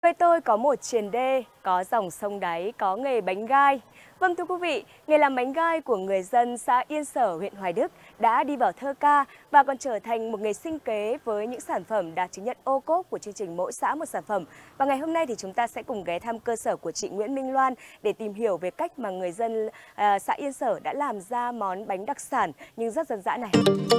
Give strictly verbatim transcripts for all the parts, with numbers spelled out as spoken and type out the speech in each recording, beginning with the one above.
Quê tôi có một triền đê, có dòng sông đáy, có nghề bánh gai. Vâng thưa quý vị, nghề làm bánh gai của người dân xã Yên Sở, huyện Hoài Đức đã đi vào thơ ca và còn trở thành một nghề sinh kế với những sản phẩm đạt chứng nhận ô cốp của chương trình Mỗi xã một sản phẩm. Và ngày hôm nay thì chúng ta sẽ cùng ghé thăm cơ sở của chị Nguyễn Minh Loan để tìm hiểu về cách mà người dân à, xã Yên Sở đã làm ra món bánh đặc sản nhưng rất dân dã này.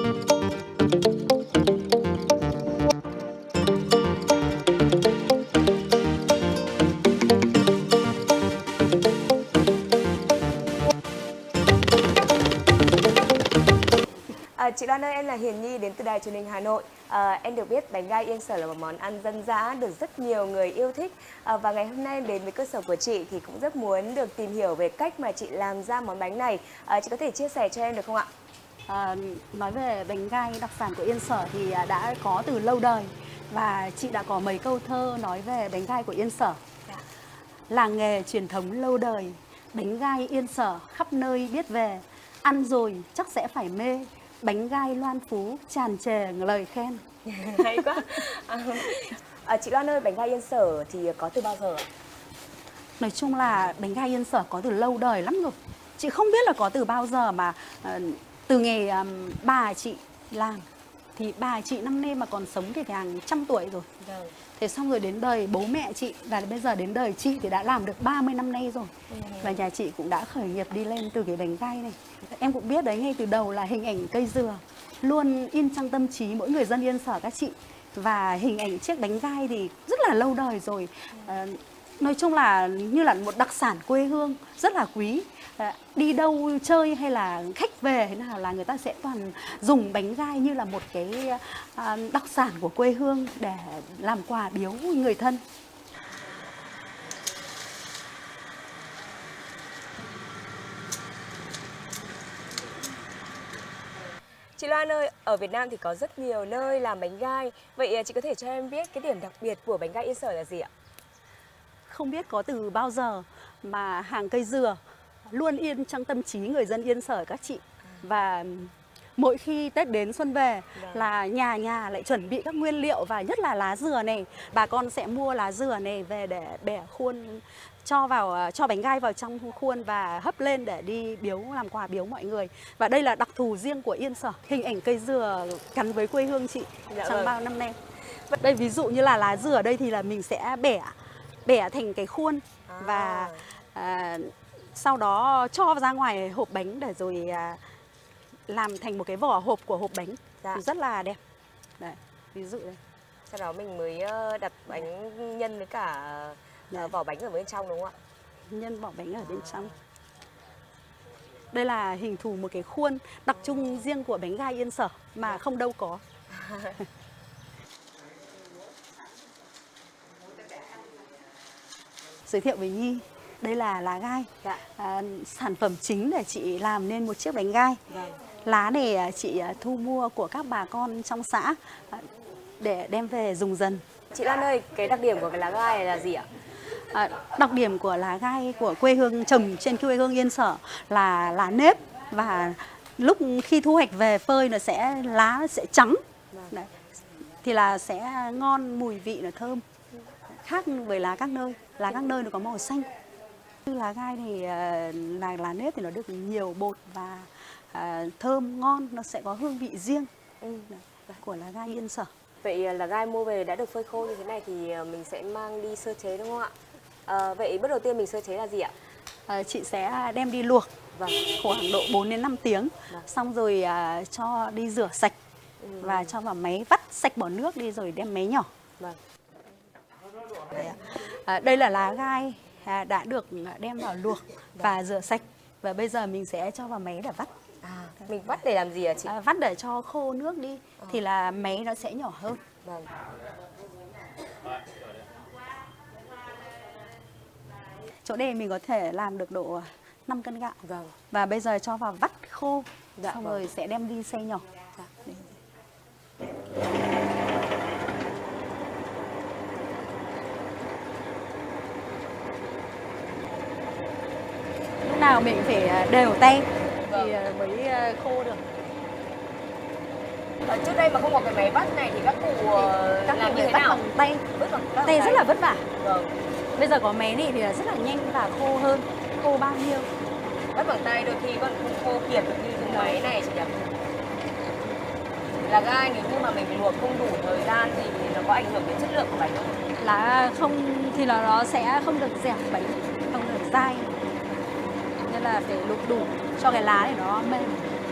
À, chị Loan ơi, em là Hiền Nhi đến từ Đài Truyền hình Hà Nội. À, em được biết bánh gai Yên Sở là một món ăn dân dã được rất nhiều người yêu thích. À, và ngày hôm nay em đến với cơ sở của chị thì cũng rất muốn được tìm hiểu về cách mà chị làm ra món bánh này. À, chị có thể chia sẻ cho em được không ạ? À, nói về bánh gai đặc sản của Yên Sở thì đã có từ lâu đời và chị đã có mấy câu thơ nói về bánh gai của Yên Sở. Dạ. Làng nghề truyền thống lâu đời, bánh gai Yên Sở khắp nơi biết về, ăn rồi chắc sẽ phải mê. Bánh gai Loan Phú tràn trề lời khen. Hay quá. À, à, chị Loan ơi, bánh gai Yên Sở thì có từ bao giờ ạ? Nói chung là bánh gai Yên Sở có từ lâu đời lắm rồi. Chị không biết là có từ bao giờ mà uh, từ nghề um, bà chị làm. Thì bà chị năm nay mà còn sống thì hàng trăm tuổi rồi. Vâng. Thế xong rồi đến đời bố mẹ chị và bây giờ đến đời chị thì đã làm được ba mươi năm nay rồi. Ừ. Và nhà chị cũng đã khởi nghiệp đi lên từ cái bánh gai này. Em cũng biết đấy, ngay từ đầu là hình ảnh cây dừa luôn in trong tâm trí mỗi người dân Yên Sở các chị. Và hình ảnh chiếc bánh gai thì rất là lâu đời rồi. Ừ. À, nói chung là như là một đặc sản quê hương rất là quý. À, đi đâu chơi hay là khách về thế nào là người ta sẽ toàn dùng bánh gai như là một cái à, đặc sản của quê hương để làm quà biếu người thân. Chị Loan ơi, ở Việt Nam thì có rất nhiều nơi làm bánh gai. Vậy chị có thể cho em biết cái điểm đặc biệt của bánh gai Yên Sở là gì ạ? Không biết có từ bao giờ mà hàng cây dừa luôn yên trong tâm trí người dân Yên Sở các chị. Và mỗi khi Tết đến xuân về là nhà nhà lại chuẩn bị các nguyên liệu và nhất là lá dừa này. Bà con sẽ mua lá dừa này về để bẻ khuôn, cho vào cho bánh gai vào trong khuôn và hấp lên để đi biếu làm quà biếu mọi người. Và đây là đặc thù riêng của Yên Sở, hình ảnh cây dừa gắn với quê hương chị dạ trong vâng. bao năm nay. Đây ví dụ như là lá dừa ở đây thì là mình sẽ bẻ bẻ thành cái khuôn à. và à, sau đó cho ra ngoài hộp bánh để rồi à, làm thành một cái vỏ hộp của hộp bánh dạ. rất là đẹp. Đấy, ví dụ đây. Sau đó mình mới đặt bánh nhân với cả Đấy. vỏ bánh ở bên trong đúng không ạ? Nhân vỏ bánh ở bên trong. Đây là hình thù một cái khuôn đặc trưng riêng của bánh gai Yên Sở mà không đâu có. Giới thiệu với Nhi, đây là lá gai, dạ. à, sản phẩm chính để chị làm nên một chiếc bánh gai. Vâng. Lá này chị thu mua của các bà con trong xã để đem về dùng dần. Chị Lan ơi, cái đặc điểm của cái lá gai này là gì ạ? À, đặc điểm của lá gai của quê hương trồng trên quê hương Yên Sở là lá nếp và lúc khi thu hoạch về phơi nó sẽ lá nó sẽ trắng. Vâng. Đấy. Thì là sẽ ngon, mùi vị là thơm. Khác với lá các nơi, lá các nơi nó có màu xanh. Lá gai thì là lá nếp thì nó được nhiều bột và à, thơm ngon, nó sẽ có hương vị riêng ừ. của lá gai Yên Sở. Vậy là gai mua về đã được phơi khô như thế này thì mình sẽ mang đi sơ chế đúng không ạ? À, vậy bước đầu tiên mình sơ chế là gì ạ? À, chị sẽ đem đi luộc vâng. khoảng độ bốn đến năm tiếng, vâng. xong rồi à, cho đi rửa sạch ừ. và cho vào máy vắt sạch bỏ nước đi rồi đem máy nhỏ. Vâng. À, đây là lá gai à, đã được đem vào luộc và rửa sạch và bây giờ mình sẽ cho vào máy để vắt. À, mình vắt để làm gì hả chị? À, vắt để cho khô nước đi à. Thì là máy nó sẽ nhỏ hơn. Vâng. Chỗ đây mình có thể làm được độ năm cân gạo. Vâng. Và bây giờ cho vào vắt khô dạ, xong vâng. rồi sẽ đem đi xay nhỏ. Dạ. Nào mình phải đều tay vâng. thì mới khô được. Ở trước đây mà không có cái máy vắt này thì các cụ ờ, Các làm cụ như thế vắt nào? bằng tay, Vứt bằng các tay tay. rất là vất vả. Vâng. Bây giờ có máy này thì là rất là nhanh và khô hơn. Khô bao nhiêu? Vắt bằng tay đôi khi còn không khô kịp được như dùng máy này chị nhỉ? Là gai nếu như mà mình luộc không đủ thời gian thì nó có ảnh hưởng đến chất lượng của bánh không? Lá không thì là nó sẽ không được dẻo bánh, không được dai. Nên là phải luộc đủ cho cái lá để nó mềm.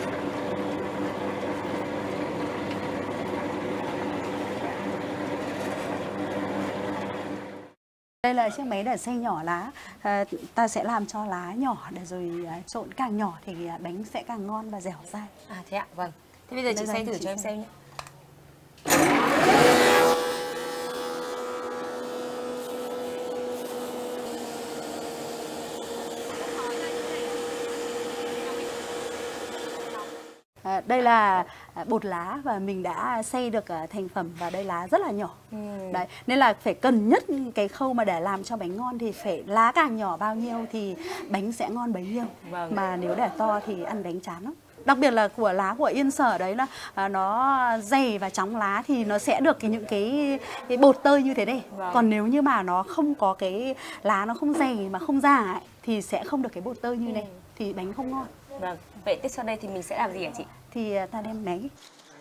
Đây là chiếc máy để xay nhỏ lá. À, ta sẽ làm cho lá nhỏ để rồi à, trộn càng nhỏ thì à, bánh sẽ càng ngon và dẻo dai. À thế ạ, vâng. Thế bây giờ chị Đây xay là thử chị cho em xay. xem nhé. À, đây là à, bột lá và mình đã xay được à, thành phẩm và đây lá rất là nhỏ. Ừ. Đấy, nên là phải cần nhất cái khâu mà để làm cho bánh ngon thì phải lá càng nhỏ bao nhiêu thì bánh sẽ ngon bấy nhiêu. Vâng. Mà nếu để to thì ăn bánh chán lắm. Đặc biệt là của lá của Yên Sở đấy là à, nó dày và chóng lá thì nó sẽ được cái, những cái, cái bột tơi như thế này. Vâng. Còn nếu như mà nó không có cái lá nó không dày mà không già ấy, thì sẽ không được cái bột tơi như này thì bánh không ngon. Vâng. Vậy tiếp sau đây thì mình sẽ làm gì hả chị? Thì à, ta đem máy.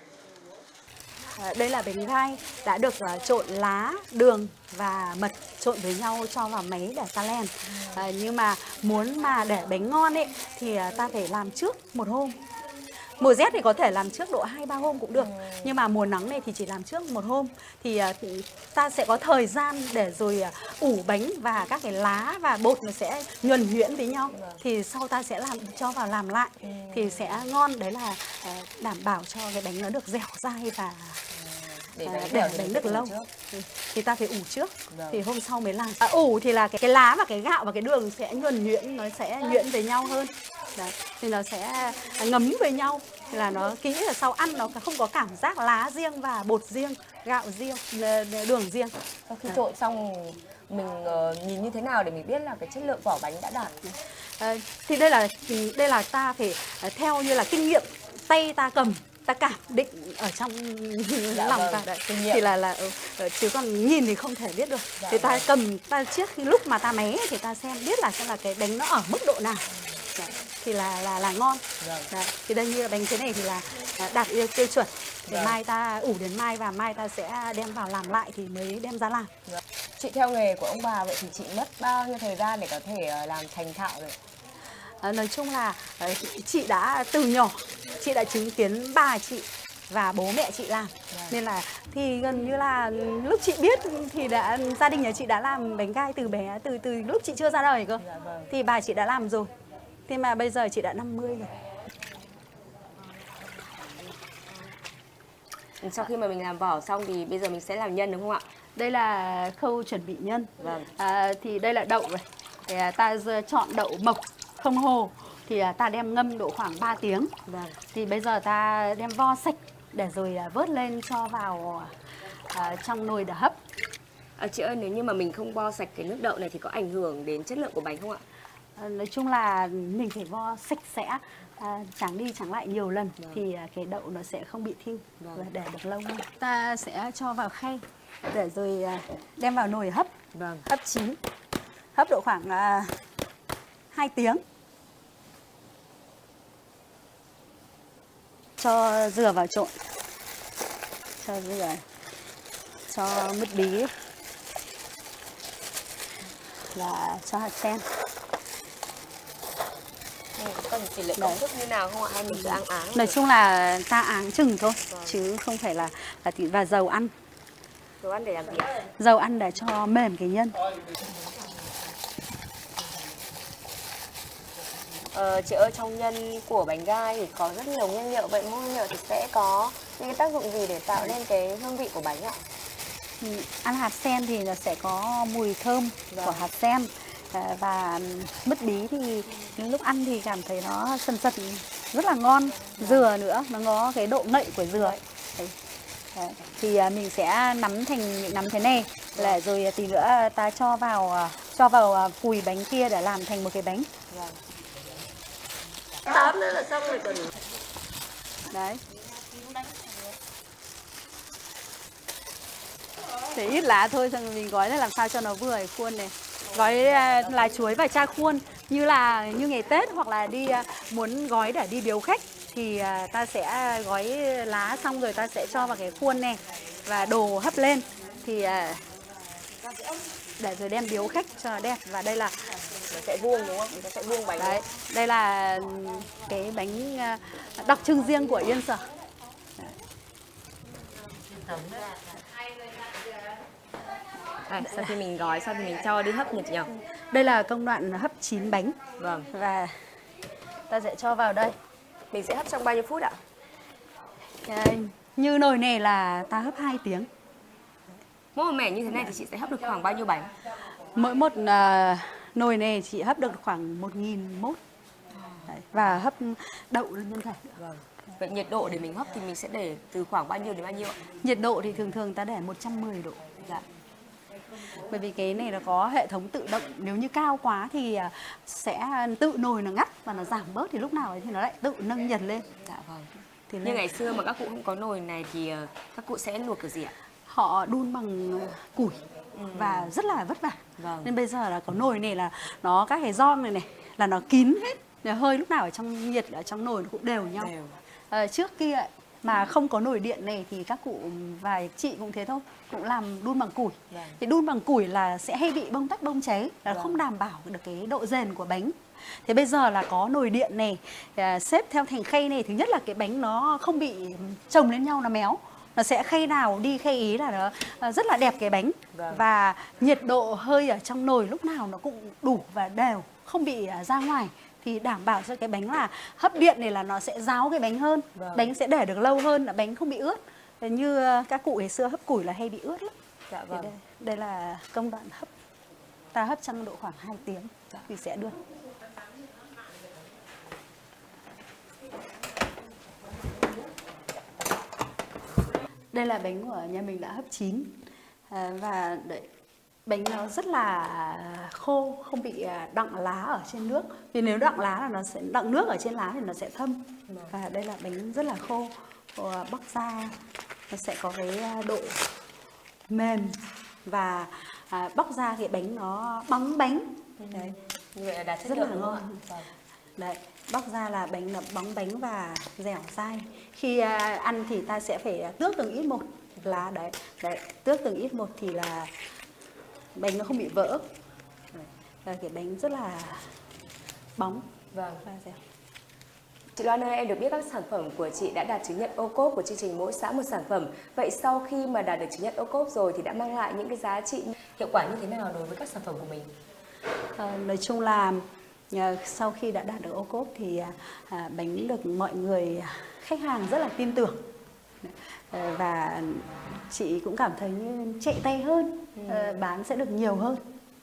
À, đây là bánh gai đã được à, trộn lá, đường và mật trộn với nhau cho vào máy để ta len. À, nhưng mà muốn mà để bánh ngon ấy thì à, ta phải làm trước một hôm. Mùa rét thì có thể làm trước độ hai ba hôm cũng được. Nhưng mà mùa nắng này thì chỉ làm trước một hôm. Thì à, ta sẽ có thời gian để rồi à, ủ bánh và các cái lá và bột nó sẽ nhuần nhuyễn với nhau. Thì sau ta sẽ làm cho vào làm lại thì sẽ ngon. Đấy là à, đảm bảo cho cái bánh nó được dẻo dai và Để à, bánh, để dẻo bánh thì được phải lâu. ủ trước. Ừ, thì ta phải ủ trước. Vâng. Thì hôm sau mới làm. À, ủ thì là cái, cái lá và cái gạo và cái đường sẽ nhuần nhuyễn, nó sẽ nhuyễn với nhau hơn. Đấy, thì nó sẽ ngấm với nhau. Thì là nó kỹ là sau ăn nó không có cảm giác lá riêng và bột riêng, gạo riêng, đường riêng. Sau khi trộn xong mình uh, nhìn như thế nào để mình biết là cái chất lượng vỏ bánh đã đạt? À, thì đây là đây là ta phải theo như là kinh nghiệm, tay ta cầm ta cảm định ở trong Dạ lòng vâng, ta đấy kinh nghiệm. thì là là ừ, chứ còn nhìn thì không thể biết được. Dạ Thì ta vâng. cầm ta trước khi lúc mà ta mé thì ta xem biết là xem là cái bánh nó ở mức độ nào. Đấy, thì là là là ngon. Vâng. Đấy, thì đây như là bánh thế này thì là à, đạt yêu tiêu chuẩn. Thì Vâng. mai ta ủ đến mai và mai ta sẽ đem vào làm lại thì mới đem ra làm. Chị theo nghề của ông bà vậy thì chị mất bao nhiêu thời gian để có thể uh, làm thành thạo rồi? À, nói chung là à, chị đã từ nhỏ chị đã chứng kiến bà chị và bố mẹ chị làm. Vâng. Nên là thì gần như là lúc chị biết thì đã gia đình nhà chị đã làm bánh gai từ bé, từ từ lúc chị chưa ra đời cơ. Dạ vâng. Thì bà chị đã làm rồi. Thế mà bây giờ chị đã năm mươi rồi. Sau khi mà mình làm vỏ xong thì bây giờ mình sẽ làm nhân đúng không ạ? Đây là khâu chuẩn bị nhân. Vâng. À, thì đây là đậu này. Thì à, ta chọn đậu mộc không hồ thì à, ta đem ngâm độ khoảng ba tiếng. Vâng. Thì bây giờ ta đem vo sạch để rồi à, vớt lên cho vào à, trong nồi để hấp. À, chị ơi, nếu như mà mình không vo sạch cái nước đậu này thì có ảnh hưởng đến chất lượng của bánh không ạ? À, nói chung là mình phải vo sạch sẽ, à, tráng đi tráng lại nhiều lần. Vâng. Thì à, cái đậu nó sẽ không bị thiêu. Vâng. Và để được lâu hơn. Ta sẽ cho vào khay để rồi à, đem vào nồi hấp. Vâng. Hấp chín. Hấp độ khoảng à, hai tiếng. Cho dừa vào trộn. Cho dừa. Cho mứt bí. Và cho hạt sen. Ừ, cần tỷ lệ công thức như nào không ạ? Hay mình cứ áng áng? Nói chung là ta áng chừng thôi. Vâng. Chứ không phải là, là tỷ, và dầu ăn. Dầu ăn để làm gì ạ? Dầu ăn để cho mềm cái nhân. Ờ, chị ơi, trong nhân của bánh gai thì có rất nhiều nguyên liệu. Vậy mỗi nguyên liệu thì sẽ có những cái tác dụng gì để tạo nên cái hương vị của bánh ạ? Ừ, ăn hạt sen thì nó sẽ có mùi thơm. Vâng. Của hạt sen. À, và mứt bí thì lúc ăn thì cảm thấy nó sần sật rất là ngon. Dừa nữa, nó có cái độ ngậy của dừa. Đấy. Đấy. Thì à, mình sẽ nắm thành nắm thế này, là rồi tí nữa ta cho vào cho vào cùi bánh kia để làm thành một cái bánh. Vâng. Tám nữa là xong rồi còn. Đấy. Để ít lá thôi, xong rồi mình gói ra làm sao cho nó vừa cái khuôn này. Gói lá chuối và cha khuôn như là như ngày Tết, hoặc là đi muốn gói để đi biếu khách thì ta sẽ gói lá xong rồi ta sẽ cho vào cái khuôn này và đồ hấp lên thì để rồi đem biếu khách cho nó đẹp. Và đây là Nó sẽ vuông đúng không? Nó sẽ vuông bánh. Đấy, đây là cái bánh đặc trưng riêng của Yên Sở. À, sau khi mình gói xong thì mình cho đi hấp nhỉ nhỉ? Đây là công đoạn hấp chín bánh. Vâng. Và ta sẽ cho vào đây. Mình sẽ hấp trong bao nhiêu phút ạ? Đây, như nồi này là ta hấp hai tiếng. Mỗi một mẻ như thế này thì chị sẽ hấp được khoảng bao nhiêu bánh? Mỗi một uh, nồi này chị hấp được khoảng một nghìn mốt. Đấy, và hấp đậu lên nhân thể. Vâng. Vậy nhiệt độ để mình hấp thì mình sẽ để từ khoảng bao nhiêu đến bao nhiêu ạ? Nhiệt độ thì thường thường ta để một trăm mười độ. Dạ. Bởi vì cái này nó có hệ thống tự động, nếu như cao quá thì sẽ tự nồi nó ngắt và nó giảm bớt, thì lúc nào ấy thì nó lại tự nâng nhiệt lên. Dạ vâng. Thì như ngày xưa mà các cụ không có nồi này thì các cụ sẽ luộc kiểu gì ạ? Họ đun bằng củi ừ. và rất là vất vả. Vâng. Nên bây giờ là có nồi này là nó các cái gioong này này là nó kín hết, hơi lúc nào ở trong nhiệt ở trong nồi nó cũng đều nhau. Đều. À, trước kia mà không có nồi điện này thì các cụ và chị cũng thế thôi, cũng làm đun bằng củi. Vâng. Thì đun bằng củi là sẽ hay bị bong tách bong cháy, là vâng. không đảm bảo được cái độ rền của bánh. Thế bây giờ là có nồi điện này, xếp theo thành khay này, thứ nhất là cái bánh nó không bị chồng lên nhau, nó méo. Nó sẽ khay nào đi khay ý là nó rất là đẹp cái bánh. Vâng. Và nhiệt độ hơi ở trong nồi lúc nào nó cũng đủ và đều, không bị ra ngoài. Thì đảm bảo cho cái bánh là hấp điện này là nó sẽ ráo cái bánh hơn. Vâng. Bánh sẽ để được lâu hơn, là bánh không bị ướt. Như các cụ ngày xưa hấp củi là hay bị ướt lắm. Dạ vâng. Đây, đây là công đoạn hấp. Ta hấp trong độ khoảng hai tiếng dạ. thì sẽ được. Đây là bánh của nhà mình đã hấp chín. À, và đấy, bánh nó rất là khô, không bị đọng lá ở trên nước. Vì nếu đọng lá là nó sẽ đọng nước ở trên lá thì nó sẽ thâm. Và đây là bánh rất là khô, bóc ra nó sẽ có cái độ mềm và à, bóc ra thì bánh nó bóng bánh. Đấy, như vậy là đạt chất rất lượng là ngon. Đấy, bóc ra là bánh nó bóng bánh và dẻo dai. Khi à, ăn thì ta sẽ phải tước từng ít một lá đấy, đấy tước từng ít một thì là bánh nó không bị vỡ. Đấy, cái bánh rất là bóng. Vâng. Và dẻo. Chị Loan ơi, em được biết các sản phẩm của chị đã đạt chứng nhận ô cốp của chương trình Mỗi Xã Một Sản Phẩm. Vậy sau khi mà đạt được chứng nhận ô cốp rồi thì đã mang lại những cái giá trị hiệu quả như thế nào đối với các sản phẩm của mình? À, nói chung là sau khi đã đạt được ô cốp thì à, bánh được mọi người, khách hàng rất là tin tưởng. À, và chị cũng cảm thấy như chạy tay hơn, ừ. à, bán sẽ được nhiều hơn.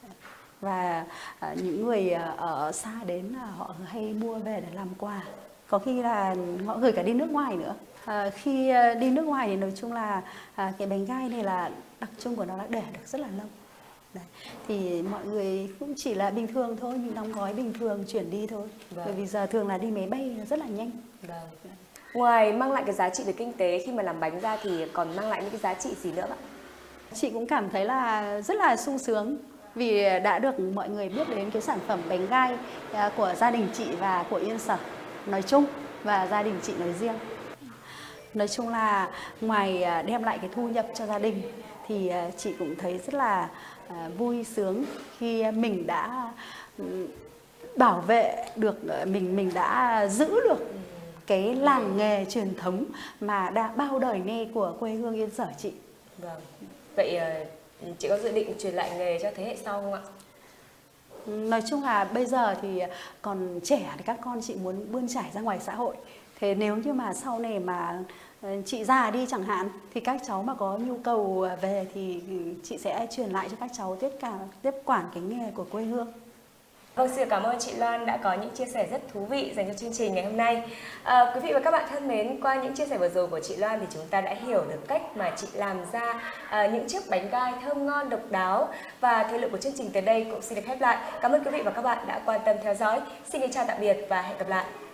Và à, những người ở xa đến họ hay mua về để làm quà. Có khi là họ gửi cả đi nước ngoài nữa. À, khi đi nước ngoài thì nói chung là à, cái bánh gai này là đặc trưng của nó là để được rất là lâu. Đấy. Thì mọi người cũng chỉ là bình thường thôi, nhưng đóng gói bình thường chuyển đi thôi. Vâng. Bởi vì giờ thường là đi máy bay rất là nhanh. Vâng. Ngoài mang lại cái giá trị về kinh tế khi mà làm bánh ra thì còn mang lại những cái giá trị gì nữa ạ? Chị cũng cảm thấy là rất là sung sướng vì đã được mọi người biết đến cái sản phẩm bánh gai của gia đình chị và của Yên Sở nói chung và gia đình chị nói riêng. Nói chung là ngoài đem lại cái thu nhập cho gia đình thì chị cũng thấy rất là vui sướng khi mình đã bảo vệ được, mình mình đã giữ được cái làng nghề truyền thống mà đã bao đời nay của quê hương Yên Sở chị. Vâng. Vậy chị có dự định truyền lại nghề cho thế hệ sau không ạ? Nói chung là bây giờ thì còn trẻ thì các con chị muốn bươn trải ra ngoài xã hội. Thế nếu như mà sau này mà chị già đi chẳng hạn thì các cháu mà có nhu cầu về thì chị sẽ truyền lại cho các cháu tiếp cả tiếp quản cái nghề của quê hương. Vâng, xin cảm ơn chị Loan đã có những chia sẻ rất thú vị dành cho chương trình ngày hôm nay. À, quý vị và các bạn thân mến, qua những chia sẻ vừa rồi của chị Loan thì chúng ta đã hiểu được cách mà chị làm ra à, những chiếc bánh gai thơm ngon độc đáo. Và thời lượng của chương trình tới đây cũng xin được khép lại. Cảm ơn quý vị và các bạn đã quan tâm theo dõi. Xin kính chào tạm biệt và hẹn gặp lại.